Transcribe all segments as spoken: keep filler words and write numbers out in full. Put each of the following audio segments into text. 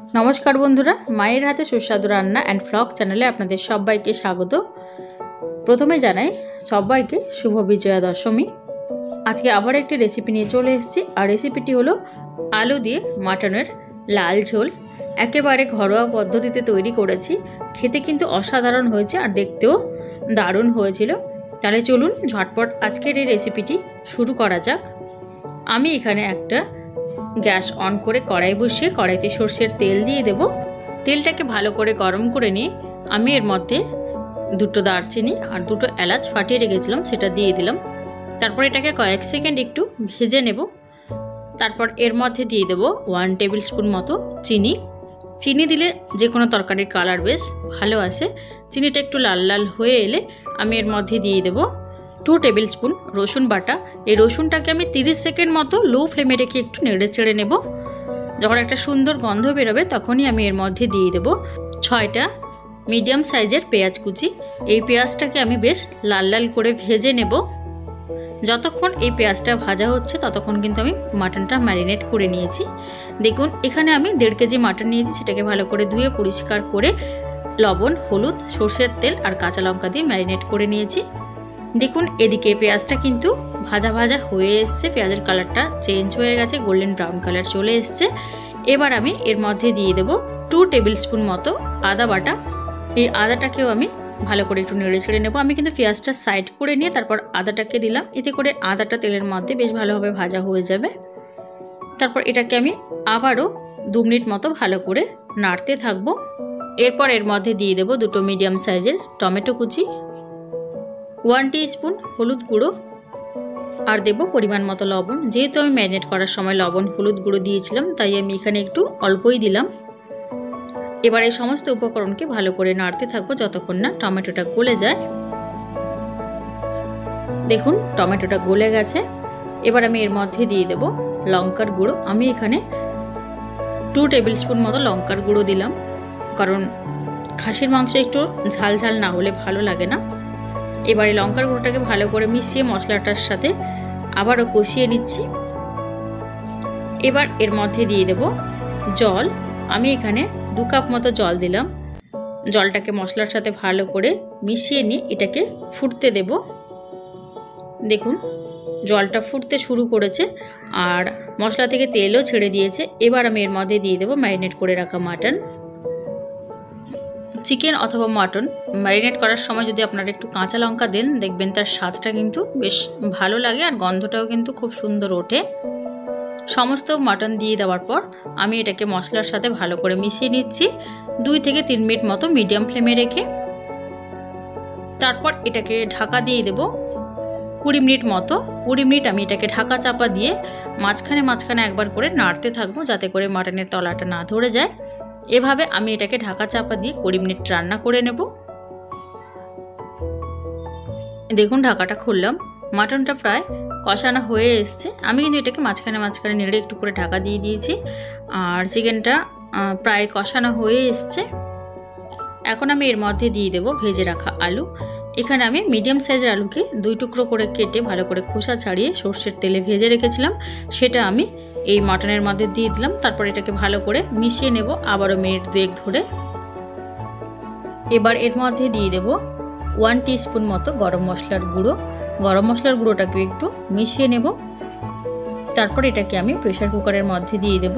नमस्कार बंधुरा मायेर हाथे सुस्वादु रान्ना एंड फ्लग चैनेले आपनादेर सबाइके स्वागत। प्रथमे जानाई सबाइके शुभ विजया दशमी। आज के आबार एक रेसिपि निये चले एसेछि और रेसिपिटी हलो आलू दिए मटनेर लाल झोल। एकेबारे घरोया पद्धतिते तैरी करेछि, खेते किन्तु असाधारण हयेছে और देखतेও दारुण हयेछिलो। ताहले चलुन झटपट आजकेर এই रेसिपिटी शुरू करा जाक। आमी एखाने एकटा गैस अन करे कड़ाई बसिए कड़ाईते सर्षेर तेल दिए देव। तेलटाके भालो करे गरम करे निये आमी एर मध्य दुटो दारचिनी और दुटो एलाच फाटिए रेखेछिलाम सेटा दिए दिलाम। तारपर एटाके कयेक सेकेंड एकटू भेजे नेब। तारपर एर मध्य दिए देव वन टेबिल स्पून मतो चीनी। चीनी दिले जे कोनो तरकारिर कालार बेश भालो आसे। चीनीटा एकटू लाल लाल हये एले आमी एर मध्य दिए देव टू टेबिल स्पून रसुन बाटा। ये रसुनटाके आमी तीस सेकेंड मतो लो फ्लेमे रेखे एकटू नेड़े चेड़े नेब। जखन एक सुंदर गन्ध बेरोबे तखोनी आमी एर मध्य दिए देव छयटा मीडियम साइजेर पेঁয়াজ कुचि। এই পেঁয়াজটাকে आमी बेश लाल लाल करे भेजे नेब। যতক্ষণ এই পেঁয়াজটা ভাজা হচ্ছে ততক্ষণ কিন্তু আমি মাটনটা ম্যারিনেট করে নিয়েছি। দেখুন এখানে আমি দেড় কেজি মাটন নিয়েছি, সেটাকে ভালো করে ধুয়ে পরিষ্কার করে লবণ, হলুদ, সরষের তেল আর কাঁচা লঙ্কা দিয়ে ম্যারিনেট করে নিয়েছি। দেখুন এদিকে পেঁয়াজটা কিন্তু ভাজা ভাজা হয়ে এসছে, পেঁয়াজের কালারটা চেঞ্জ হয়ে গেছে, গোল্ডেন ব্রাউন কালার চলে এসছে। এবার আমি এর মধ্যে দিয়ে দেব টু টেবিল স্পুন মতো আদা বাটা। এই আদাটাকেও আমি ভালো করে একটু নেড়ে ছেড়ে নেব। আমি কিন্তু পেঁয়াজটা সাইড করে নিয়ে তারপর আদাটাকে দিলাম, এতে করে আদাটা তেলের মধ্যে বেশ ভালোভাবে ভাজা হয়ে যাবে। তারপর এটাকে আমি আবারও দু মিনিট মতো ভালো করে নাড়তে থাকবো। এরপর এর মধ্যে দিয়ে দেব দুটো মিডিয়াম সাইজের টমেটো কুচি, ওয়ান টিস্পুন হলুদ গুঁড়ো আর দেব পরিমাণ মতো লবণ। যেহেতু আমি ম্যারিনেট করার সময় লবণ হলুদ গুঁড়ো দিয়েছিলাম তাই আমি এখানে একটু অল্পই দিলাম। এবার এই সমস্ত উপকরণকে ভালো করে নাড়তে থাকবো যতক্ষণ না টমেটোটা গলে যায়। দেখুন টমেটোটা গলে গেছে। এবার আমি এর মধ্যে দিয়ে দেব লঙ্কার গুঁড়ো। আমি এখানে টু টেবিল স্পুন মতো লঙ্কার গুঁড়ো দিলাম, কারণ খাসির মাংস একটু ঝাল ঝাল না হলে ভালো লাগে না। এবারে লঙ্কার গুঁড়োটাকে ভালো করে মিশিয়ে মশলাটার সাথে আবারও কষিয়ে নিচ্ছি। এবার এর মধ্যে দিয়ে দেব জল। আমি এখানে দু কাপ মতো জল দিলাম। জলটাকে মশলার সাথে ভালো করে মিশিয়ে নিয়ে এটাকে ফুটতে দেব। দেখুন জলটা ফুটতে শুরু করেছে আর মশলা থেকে তেলও ছেড়ে দিয়েছে। এবার আমি এর মধ্যে দিয়ে দেব ম্যারিনেট করে রাখা মাটন। চিকেন অথবা মাটন ম্যারিনেট করার সময় যদি আপনারা একটু কাঁচা লঙ্কা দেন দেখবেন তার স্বাদটা কিন্তু বেশ ভালো লাগে আর গন্ধটাও কিন্তু খুব সুন্দর ওঠে। সমস্ত মাটন দিয়ে দেওয়ার পর আমি এটাকে মশলার সাথে ভালো করে মিশিয়ে নিচ্ছি দুই থেকে তিন মিনিট মতো মিডিয়াম ফ্লেমে রেখে। তারপর এটাকে ঢাকা দিয়ে দেব কুড়ি মিনিট মতো। কুড়ি মিনিট আমি এটাকে ঢাকা চাপা দিয়ে মাঝখানে মাঝখানে একবার করে নাড়তে থাকবো যাতে করে মাটনের তলাটা না ধরে যায়। এভাবে আমি এটাকে ঢাকা চাপা দিয়ে কুড়ি মিনিট রান্না করে নেব। দেখুন ঢাকাটা খুললাম, মাটনটা প্রায় কষানো হয়ে এসছে। আমি কিন্তু এটাকে মাঝখানে মাঝখানে নেড়ে একটু করে ঢাকা দিয়ে দিয়েছি আর চিকেনটা প্রায় কষানো হয়ে এসছে। এখন আমি এর মধ্যে দিয়ে দেব ভেজে রাখা আলু। এখানে আমি মিডিয়াম সাইজের আলুকে দুই টুকরো করে কেটে ভালো করে খোসা ছাড়িয়ে সর্ষের তেলে ভেজে রেখেছিলাম, সেটা আমি এই মাটনের মধ্যে দিয়ে দিলাম। তারপর এটাকে ভালো করে মিশিয়ে নেব আবারও মিনিট দুয়েক ধরে। এবার এর মধ্যে দিয়ে দেব ওয়ান টিস্পুন মতো গরম মশলার গুঁড়ো। গরম মশলার গুঁড়োটাকে একটু মিশিয়ে নেব। তারপর এটাকে আমি প্রেসার কুকারের মধ্যে দিয়ে দেব।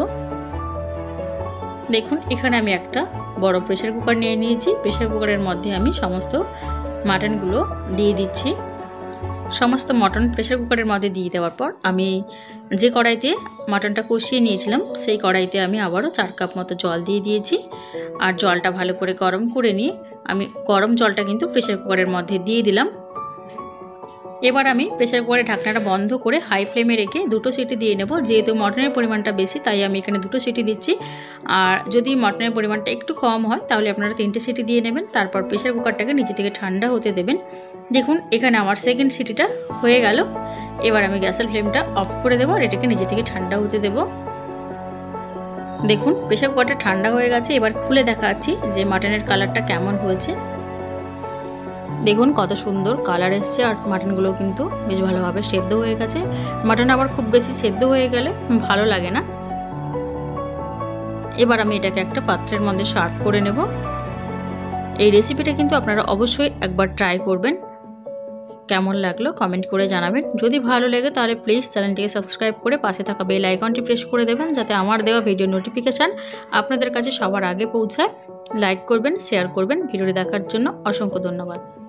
দেখুন এখানে আমি একটা বড় প্রেসার কুকার নিয়ে নিয়েছি। প্রেসার কুকারের মধ্যে আমি সমস্ত মাটনগুলো দিয়ে দিচ্ছি। সমস্ত মটন প্রেসার কুকারের মধ্যে দিয়ে দেওয়ার পর আমি যে কড়াইতে মাটনটা কষিয়ে নিয়েছিলাম সেই কড়াইতে আমি আবারও চার কাপ মতো জল দিয়ে দিয়েছি আর জলটা ভালো করে গরম করে নিয়ে আমি গরম জলটা কিন্তু প্রেসার কুকারের মধ্যে দিয়ে দিলাম। এবার আমি প্রেসার কুকারের ঢাকনাটা বন্ধ করে হাই ফ্লেমে রেখে দুটো সিটি দিয়ে নেব। যেহেতু মটনের পরিমাণটা বেশি তাই আমি এখানে দুটো সিটি দিচ্ছি, আর যদি মটনের পরিমাণটা একটু কম হয় তাহলে আপনারা তিনটে সিটি দিয়ে নেবেন। তারপর প্রেসার কুকারটাকে নিচে থেকে ঠান্ডা হতে দেবেন। দেখুন এখানে আমার সেকেন্ড সিটিটা হয়ে গেল। এবার আমি গ্যাসের ফ্লেমটা অফ করে দেবো আর এটাকে নিচে থেকে ঠান্ডা হতে দেব। দেখুন প্রেসার কুকারটা ঠান্ডা হয়ে গেছে। এবার খুলে দেখাচ্ছি যে মাটনের কালারটা কেমন হয়েছে। দেখুন কত সুন্দর কালার এসছে আর মাটনগুলো কিন্তু বেশ ভালোভাবে সেদ্ধ হয়ে গেছে। মাটন আবার খুব বেশি সেদ্ধ হয়ে গেলে ভালো লাগে না। এবার আমি এটাকে একটা পাত্রের মধ্যে সার্ভ করে নেব। এই রেসিপিটা কিন্তু আপনারা অবশ্যই একবার ট্রাই করবেন। কেমন লাগলো কমেন্ট করে জানাবেন। যদি ভালো লাগে তাহলে প্লিজ চ্যানেলটিকে সাবস্ক্রাইব করে পাশে থাকা বেল আইকনটি প্রেস করে দেবেন, যাতে আমার দেওয়া ভিডিও নোটিফিকেশান আপনাদের কাছে সবার আগে পৌঁছায়। লাইক করবেন, শেয়ার করবেন। ভিডিওটি দেখার জন্য অসংখ্য ধন্যবাদ।